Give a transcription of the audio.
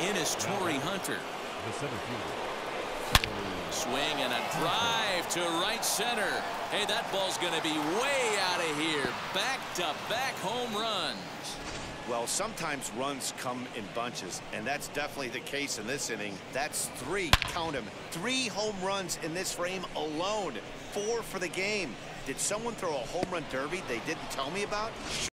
in is Torrey Hunter. Swing and a drive to right center. Hey, that ball's going to be way out of here. Back-to-back home runs. Well, sometimes runs come in bunches, and that's definitely the case in this inning. That's 3, count them, 3 home runs in this frame alone. 4 for the game. Did someone throw a home run derby they didn't tell me about?